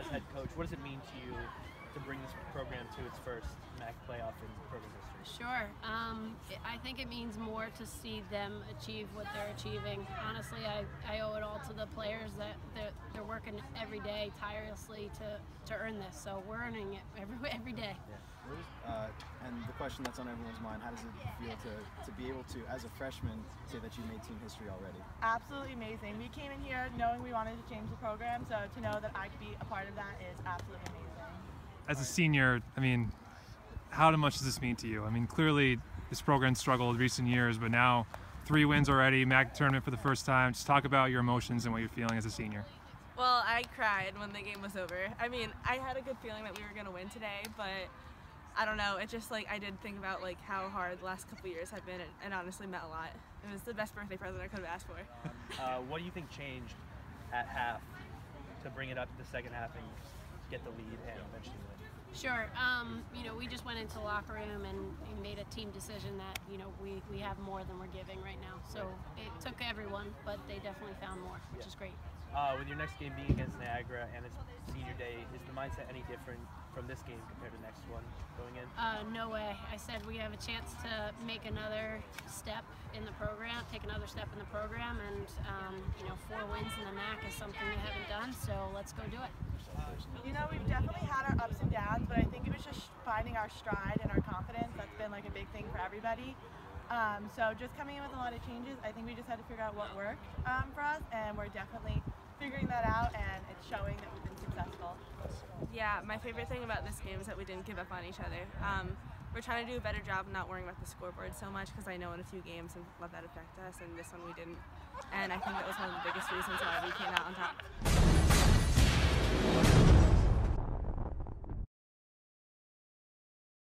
head coach, what does it mean to you to bring this program to its first MAAC playoff in program history? Sure. I think it means more to see them achieve what they're achieving. Honestly, I owe it all to the players that they're working every day tirelessly to earn this. So we're earning it every day. Yeah. And the question that's on everyone's mind, how does it feel to be able to, as a freshman, say that you made team history already? Absolutely amazing. We came in here knowing we wanted to change the program, so to know that I could be a part of that is absolutely amazing. As a senior, I mean, how much does this mean to you? I mean, clearly this program struggled in recent years, but now 3 wins already, MAAC Tournament for the first time. Just talk about your emotions and what you're feeling as a senior. Well, I cried when the game was over. I mean, I had a good feeling that we were going to win today, but I don't know. It just, like, I did think about, like, how hard the last couple of years have been, and honestly meant a lot. It was the best birthday present I could have asked for. What do you think changed at half to bring it up to the second half and get the lead and eventually win? Sure. You know, we just went into the locker room and made a team decision that, you know, we have more than we're giving right now. So it took everyone, but they definitely found more, which is great. With your next game being against Niagara and it's senior day, is the mindset any different from this game compared to the next one going in? No way. I said we have a chance to make another step in the program, take another step in the program, and you know, 4 wins in the MAAC is something we haven't done, so let's go do it. You know, we've definitely had our ups and downs, but I think it was just finding our stride and our confidence. That's been like a big thing for everybody. So just coming in with a lot of changes, I think we just had to figure out what worked for us, and we're definitely figuring that out, and it's showing that we've been successful. Yeah, my favorite thing about this game is that we didn't give up on each other. We're trying to do a better job of not worrying about the scoreboard so much, because I know in a few games and let that affect us, and this one we didn't. And I think that was one of the biggest reasons why we came out on top.